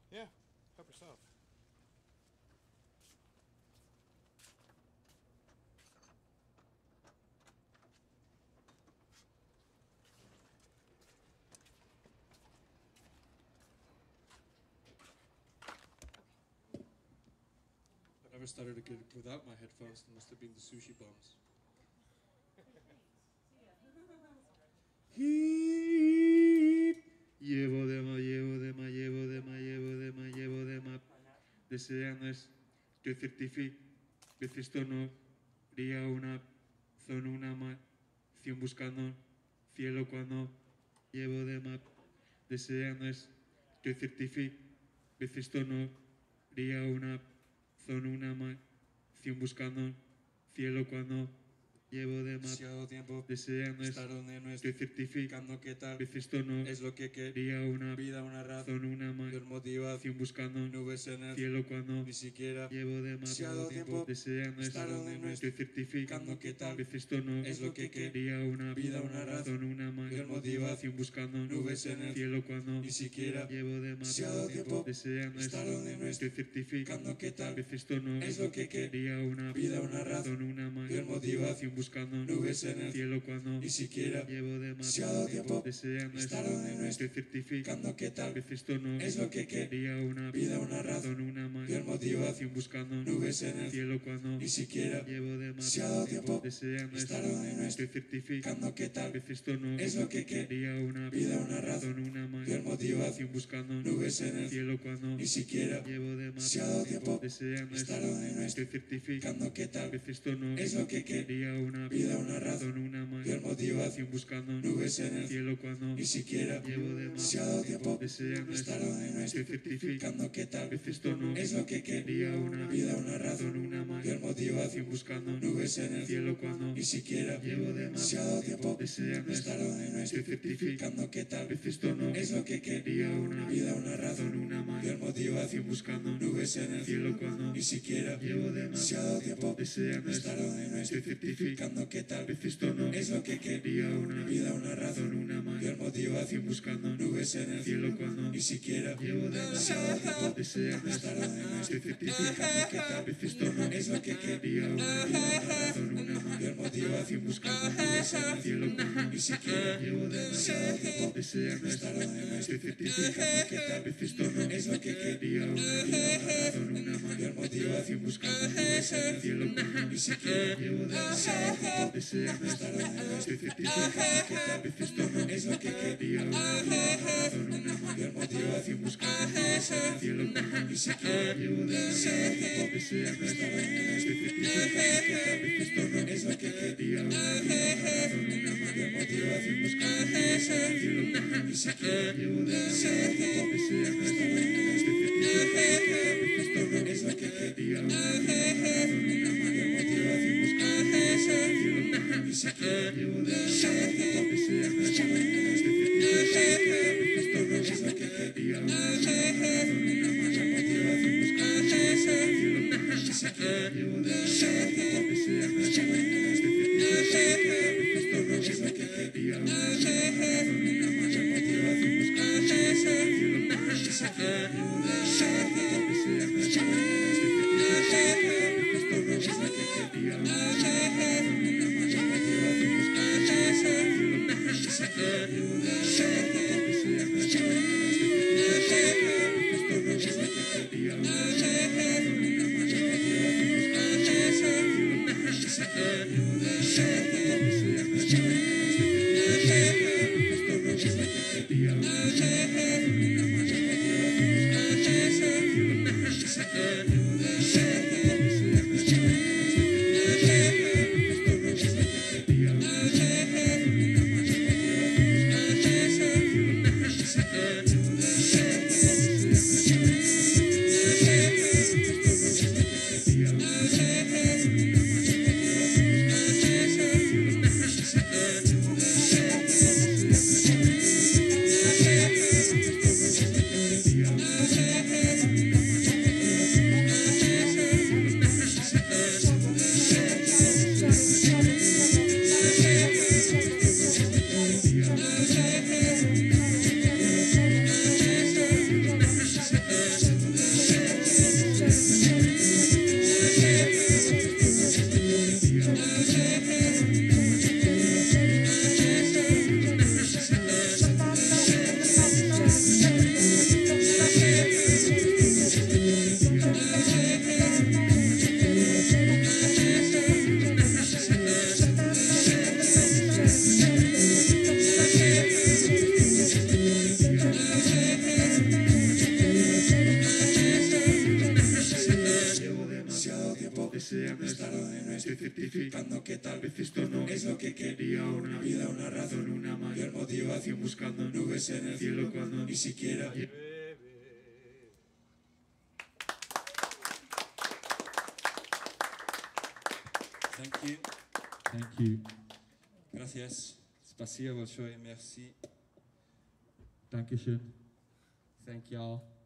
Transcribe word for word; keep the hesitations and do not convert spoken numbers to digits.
Yeah, help yourself. I never started to get without my headphones. It must have been the sushi bombs. Llevo de ma, llevo de ma, llevo de ma, llevo de ma, llevo de ma. Deseando es que certifique, veces tono, ría una, zona una ma, cien buscando, cielo cuando, llevo de ma. Deseando es que certifique, veces tono, ría una, zona una ma, cien buscando, cielo cuando, llevo demasiado tiempo deseando estar donde no estoy, certificando que tal vez esto no es lo que quería, una vida, una razón, una mayor motivación, buscando nubes en el cielo cuando ni siquiera llevo demasiado tiempo deseando estar donde no estoy, certificando que tal vez esto no es lo que quería, una vida, una razón, una mayor motivación, buscando nubes en el cielo cuando ni siquiera llevo demasiado tiempo deseando estar donde no estoy, certificando que tal vez esto no es lo que quería, una vida, una razón, una mayor motivación, buscando nubes en el cielo cuando ni siquiera llevo demasiado tiempo deseando estar donde no estoy, certificando que tal vez esto no es lo que quería, una vida, una razón, una mayor motivación, buscando nubes en el cielo cuando ni siquiera llevo demasiado tiempo deseando estar donde no estoy, certificando que tal vez esto no es lo que quería, una vida, una razón, una mayor motivación, buscando nubes en el cielo cuando ni siquiera llevo demasiado tiempo deseando estar donde no estoy, certificando que tal vez esto no es lo que quería, una vida, una razón, una mayor motivación, buscando nubes en el cielo cuando ni siquiera llevo demasiado tiempo deseando estar donde no estoy, certificando que tal vez esto no es lo que quería, una vida, una razón, una mayor motivación, buscando nubes en el cielo cuando ni siquiera llevo demasiado tiempo deseando estar donde no estoy, certificando que tal vez esto no es lo que quería, una vida, una razón, una mayor motivación, buscando nubes en el cielo cuando ni siquiera llevo demasiado tiempo deseando estar donde no estoy, certificando que tal vez esto no es lo que quería, una vida, una razón, una mayor motivación, buscando nubes en el cielo cuando ni siquiera llevo demasiado tiempo deseando estar donde no estoy, certificando que tal vez esto no es lo que quería, una vida, una razón, una mayor motivación, buscando nubes en el cielo cuando ni siquiera llevo demasiado tiempo deseando estar donde no estoy, certificando que tal vez esto no es lo que quería, una vida, una razón, una mayor motivación, buscando nubes en el cielo cuando ni siquiera llevo demasiado tiempo deseando estar donde no estoy, certificando que tal vez esto no es lo que quería, una vida, una razón, una mayor motivación, buscando nubes en el cielo cuando ni siquiera llevo demasiado tiempo deseando estar donde no estoy, certificando que tal vez esto no es lo que quería, una vida, una razón, una mayor motivación, buscando nubes en el cielo cuando ni siquiera llevo demasiado tiempo deseando estar donde no estoy, certificando que tal vez esto no es lo que quería, una vida, una razón, una mayor motivación, buscando nubes en el cielo cuando ni siquiera llevo demasiado tiempo deseando estar donde no estoy, certificando que tal vez esto no es lo que quería, una vida, una razón, una mayor motivación, buscando nubes en el cielo cuando ni siquiera llevo demasiado tiempo deseando estar donde no estoy, certificando que tal vez esto no es lo que quería, una vida, una razón, una mayor motivación, buscando nubes en el cielo cuando ni siquiera llevo demasiado tiempo deseando estar donde no estoy, certificando que tal vez esto no es lo que quería, una vida, una razón, una mayor motivación, buscando nubes en el cielo cuando ni siquiera llevo demasiado tiempo deseando estar donde no estoy, certificando que tal vez esto no es lo que quería, una vida, una razón, una mayor motivación, buscando nubes en el cielo cuando ni siquiera llevo demasiado tiempo deseando estar donde no estoy, certificando que tal vez esto no es lo que quería, una vida, una razón, una mayor motivación, buscando nubes en el cielo cuando ni siquiera llevo demasiado tiempo deseando estar donde no estoy, certificando que tal vez esto no es lo que quería, una vida, una razón, una mayor motivación, buscando nubes en el cielo cuando ni siquiera llevo demasiado tiempo deseando estar donde no estoy, certificando que tal vez esto no es lo que quería, una vida, una razón, una mayor motivación, buscando nubes en el cielo cuando ni siquiera llevo demasiado tiempo deseando estar donde no estoy, certificando que tal vez esto no es lo que quería, una vida, una razón, una mayor motivación, buscando nubes en el cielo cuando ni siquiera llevo demasiado tiempo deseando estar donde no estoy, certificando que tal vez esto no es lo que quería, una vida, una razón, una mayor motivación, buscando nubes en el cielo cuando ni siquiera tiempo deseando estar donde no estoy estoy, certificando que tal vez esto no es lo que quería, una vida, una razón, una mayor motivación, buscando nubes en el cielo cuando ni siquiera Thank you. Thank you. Gracias. Спасибо большое. Merci. Dankeschön. Thank y'all.